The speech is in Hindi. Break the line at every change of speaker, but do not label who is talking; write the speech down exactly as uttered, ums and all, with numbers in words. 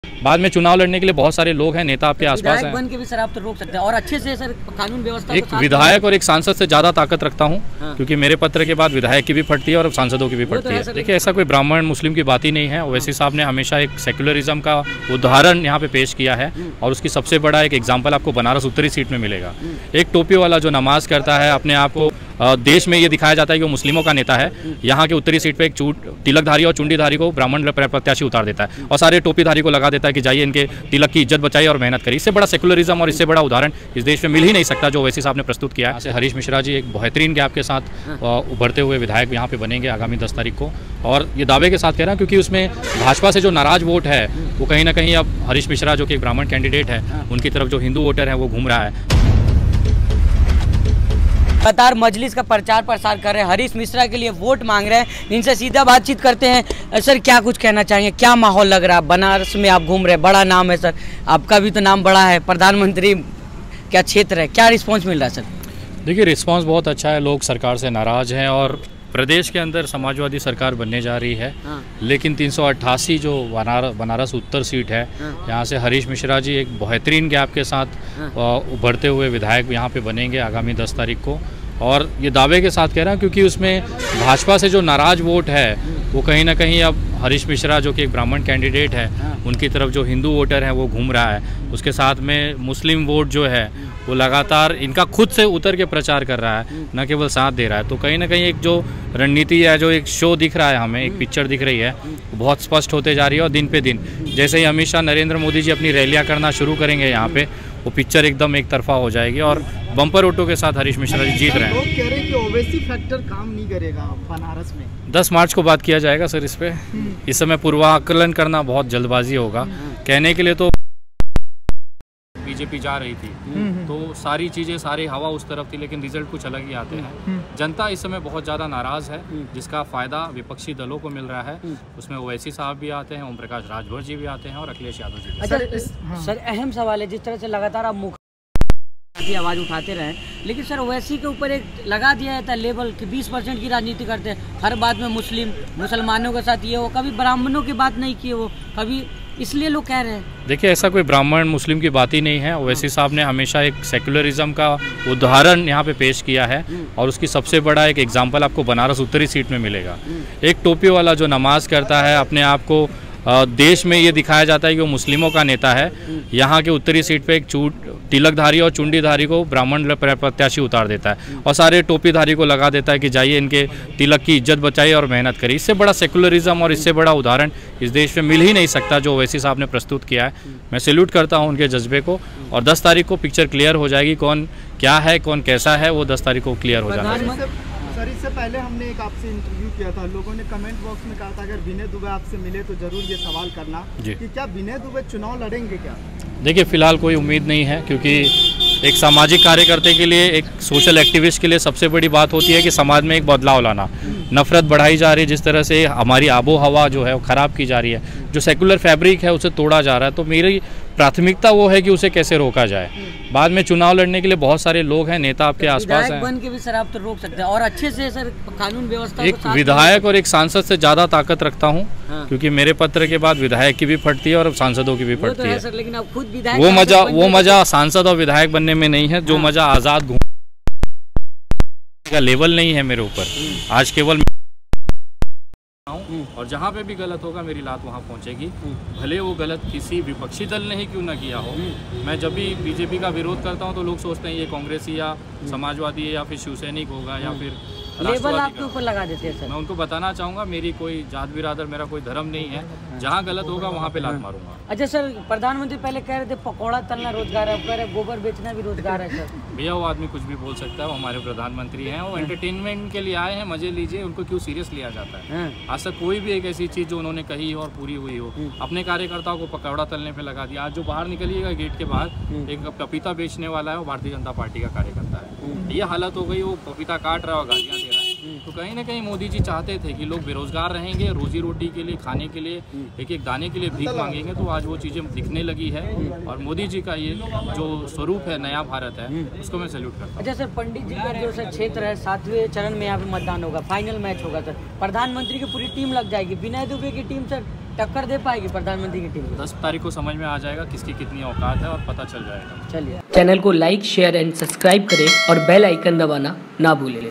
बाद में चुनाव लड़ने के लिए बहुत सारे लोग हैं, नेता आपके आसपास हैं।
बन के भी सर आप तो रोक सकते हैं और अच्छे से सर कानून व्यवस्था।
एक विधायक और एक सांसद से ज़्यादा ताकत रखता हूं, हाँ। क्योंकि मेरे पत्र के बाद विधायक की भी फटती है और सांसदों की भी फटती है। देखिए, ऐसा कोई ब्राह्मण मुस्लिम की बात ही नहीं है। ओवैसी साहब ने हमेशा एक सेक्युलरिज्म का उदाहरण यहाँ पे पेश किया है और उसकी सबसे बड़ा एक एग्जाम्पल आपको बनारस उत्तरी सीट में मिलेगा। एक टोपी वाला जो नमाज करता है, अपने आप को देश में ये दिखाया जाता है कि वो मुस्लिमों का नेता है, यहाँ के उत्तरी सीट पे एक चूट तिलकधारी और चुंडीधारी को ब्राह्मण प्रत्याशी उतार देता है और सारे टोपीधारी को लगा देता है कि जाइए इनके तिलक की इज्जत बचाइए और मेहनत करिए। इससे बड़ा सेकुलरिज्म और इससे बड़ा उदाहरण इस देश में मिल ही नहीं सकता जो ओवैसी साहब ने प्रस्तुत किया है। हरीश मिश्रा जी एक बेहतरीन गैप के साथ उभरते हुए विधायक यहाँ पे बनेंगे आगामी दस तारीख को, और ये दावे के साथ कह रहा हूँ क्योंकि उसमें भाजपा से जो नाराज वोट है वो कहीं ना कहीं अब हरीश मिश्रा जो कि एक ब्राह्मण कैंडिडेट है उनकी तरफ जो हिंदू वोटर है वो घूम रहा है।
लगातार मजलिस का प्रचार प्रसार कर रहे हैं, हरीश मिश्रा के लिए वोट मांग रहे हैं। इनसे सीधा बातचीत करते हैं। सर, क्या कुछ कहना चाहेंगे, क्या माहौल लग रहा है? बनारस में आप घूम रहे हैं, बड़ा नाम है सर, आपका भी तो नाम बड़ा है, प्रधानमंत्री क्या क्षेत्र है, क्या रिस्पांस मिल रहा है सर?
देखिए, रिस्पांस बहुत अच्छा है। लोग सरकार से नाराज़ हैं और प्रदेश के अंदर समाजवादी सरकार बनने जा रही है, हाँ। लेकिन तीन सौ अट्ठासी जो बनारस बनारस उत्तर सीट है, हाँ। यहाँ से हरीश मिश्रा जी एक बेहतरीन गैप के साथ हाँ। उभरते हुए विधायक यहाँ पे बनेंगे आगामी दस तारीख को, और ये दावे के साथ कह रहा हूँ क्योंकि उसमें भाजपा से जो नाराज वोट है वो कहीं ना कहीं अब हरीश मिश्रा जो कि एक ब्राह्मण कैंडिडेट है उनकी तरफ जो हिंदू वोटर है वो घूम रहा है। उसके साथ में मुस्लिम वोट जो है वो लगातार इनका खुद से उतर के प्रचार कर रहा है, न केवल साथ दे रहा है। तो कहीं ना कहीं एक जो रणनीति है, जो एक शो दिख रहा है, हमें एक पिक्चर दिख रही है, बहुत स्पष्ट होते जा रही है। और दिन पे दिन जैसे ही अमित शाह नरेंद्र मोदी जी अपनी रैलियाँ करना शुरू करेंगे यहाँ पे, वो पिक्चर एकदम एक तरफा हो जाएगी और बम्पर ऑटो के साथ हरीश मिश्रा जी जीत रहे हैं।
लोग कह रहे हैं कि ओवैसी फैक्टर काम नहीं करेगा बनारस में।
दस मार्च को बात किया जाएगा सर इस पे। इस समय पूर्वाकलन करना बहुत जल्दबाजी होगा। कहने के लिए तो बीजेपी जा रही थी तो सारी चीज़ें, सारी हवा उस तरफ थी, लेकिन रिजल्ट कुछ अलग ही आते हैं। जनता इस समय बहुत ज़्यादा नाराज़ है, जिसका फ़ायदा विपक्षी दलों को मिल रहा है। उसमें ओवैसी साहब भी आते हैं, ओम प्रकाश राजभर जी भी आते हैं और अखिलेश यादव जी भी।
अच्छा सर, अहम सवाल है, जिस तरह से लगातार आप मुख की आवाज़ उठाते रहे, लेकिन सर ओवैसी के ऊपर एक लगा दिया जाता है लेवल कि बीस परसेंट की राजनीति करते हैं, हर बात में मुस्लिम मुसलमानों के साथ ये वो, कभी ब्राह्मणों की बात नहीं की वो कभी, इसलिए लोग कह रहे हैं।
देखिए, ऐसा कोई ब्राह्मण मुस्लिम की बात ही नहीं है। ओवैसी साहब ने हमेशा एक सेक्युलरिज्म का उदाहरण यहाँ पे पेश किया है और उसकी सबसे बड़ा एक एग्जाम्पल आपको बनारस उत्तरी सीट में मिलेगा। एक टोपी वाला जो नमाज करता है, अपने आप को देश में ये दिखाया जाता है कि वो मुस्लिमों का नेता है, यहाँ के उत्तरी सीट पे एक चूट तिलकधारी और चुंडीधारी को ब्राह्मण प्रत्याशी उतार देता है और सारे टोपीधारी को लगा देता है कि जाइए इनके तिलक की इज्जत बचाइए और मेहनत करिए। इससे बड़ा सेकुलरिज्म और इससे बड़ा उदाहरण इस देश में मिल ही नहीं सकता जो ओवैसी साहब ने प्रस्तुत किया है। मैं सैल्यूट करता हूँ उनके जज्बे को, और दस तारीख को पिक्चर क्लियर हो जाएगी, कौन क्या है कौन कैसा है, वो दस तारीख को क्लियर हो जाना है।
सर, इससे पहले हमने एक आपसे इंटरव्यू किया था, लोगों ने कमेंट बॉक्स में कहा था अगर विनय दुबे आपसे मिले तो जरूर ये सवाल करना कि क्या विनय दुबे चुनाव लड़ेंगे क्या? देखिए,
फिलहाल कोई उम्मीद नहीं है, क्योंकि एक सामाजिक कार्यकर्ता के लिए, एक सोशल एक्टिविस्ट के लिए सबसे बड़ी बात होती है कि समाज में एक बदलाव लाना। नफरत बढ़ाई जा रही है, जिस तरह से हमारी आबो हवा जो है वो ख़राब की जा रही है, जो सेकुलर फैब्रिक है उसे तोड़ा जा रहा है, तो मेरी प्राथमिकता वो है कि उसे कैसे रोका जाए। बाद में चुनाव लड़ने के लिए बहुत सारे लोग हैं, नेता आपके आसपास हैं।
बन के भी सर आप तो रोक सकते हैं और अच्छे से सर कानून व्यवस्था।
एक विधायक और एक सांसद से ज़्यादा ताकत रखता हूँ, हाँ। क्योंकि मेरे पत्र के बाद विधायक की भी फटती है और सांसदों की भी फटती है
सर, लेकिन आप खुद विधायक,
वो मजा वो मजा सांसद और विधायक बनने में नहीं है, जो मजा आज़ाद घूमने का लेवल नहीं है मेरे ऊपर। आज केवल और जहाँ पे भी गलत होगा मेरी लात वहाँ पहुँचेगी, भले वो गलत किसी विपक्षी दल ने ही क्यों ना किया हो। मैं जब भी बीजेपी का विरोध करता हूँ तो लोग सोचते हैं ये कांग्रेसी या समाजवादी है या फिर शिवसैनिक होगा या फिर
लेबल आपके ऊपर लगा देते हैं सर।
मैं उनको बताना चाहूँगा मेरी कोई जात बिरादर, मेरा कोई धर्म नहीं है, जहाँ गलत होगा वहाँ पे लात मारूंगा।
अच्छा सर, प्रधानमंत्री पहले कह रहे थे पकौड़ा तलना रोजगार है, अब कह रहे गोबर बेचना भी रोजगार है सर।
भैया, वो आदमी कुछ भी बोल सकता है, वो हमारे प्रधानमंत्री हैं, वो एंटरटेनमेंट के लिए आए हैं, मजे लीजिए, उनको क्यों सीरियस लिया जाता है? आज तक कोई भी एक ऐसी चीज़ जो उन्होंने कही हो और पूरी हुई हो, अपने कार्यकर्ताओं को पकौड़ा तलने पे लगा दिया। आज जो बाहर निकलिएगा गेट के बाहर एक पपीता बेचने वाला है, वो भारतीय जनता पार्टी का कार्यकर्ता है। ये हालत हो गई, वो पपीता काट रहा है और गालियाँ दे रहा है। तो कहीं ना कहीं मोदी जी चाहते थे कि लोग बेरोजगार रहेंगे, रोजी रोटी के लिए, खाने के लिए, एक एक दाने के लिए भीख मांगेंगे, तो आज वो चीज़ें दिखने लगी है। और मोदी जी का ये जो स्वरूप है, नया भारत है, उसको मैं सैल्यूट करता हूँ।
अच्छा सर, पंडित जी का जो सर क्षेत्र है, सातवें चरण में यहाँ पे मतदान होगा, फाइनल मैच होगा सर, प्रधानमंत्री की पूरी टीम लग जाएगी, विनय दुबे की टीम सर टक्कर दे पाएगी प्रधानमंत्री की टीम?
दस तारीख को समझ में आ जाएगा किसकी कितनी औकात है और पता चल जाएगा।
चलिए, चैनल को लाइक शेयर एंड सब्सक्राइब करें और बेल आइकन दबाना ना भूलें।